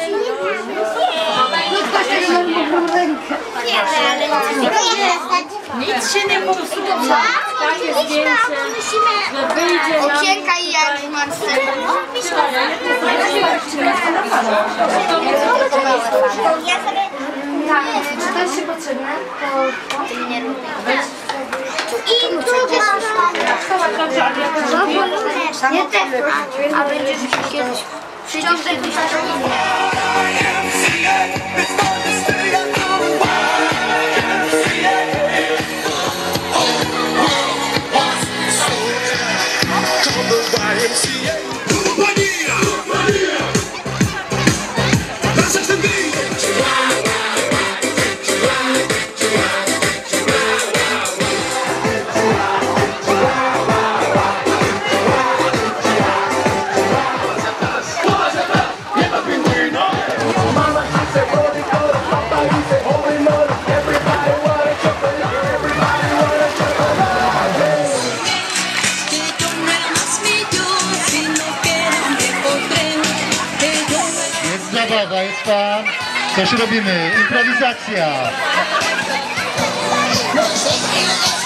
Nic się nie popsuło. Tak jest zdjęcie, że wyjdzie nam... Okienka i jak Marcel. Czy to jest się potrzebne? Nie lubię. I druga Nie też. A będziesz kiedyś przyciągnąć do Zabawa, jest pan. Coś robimy. Improwizacja.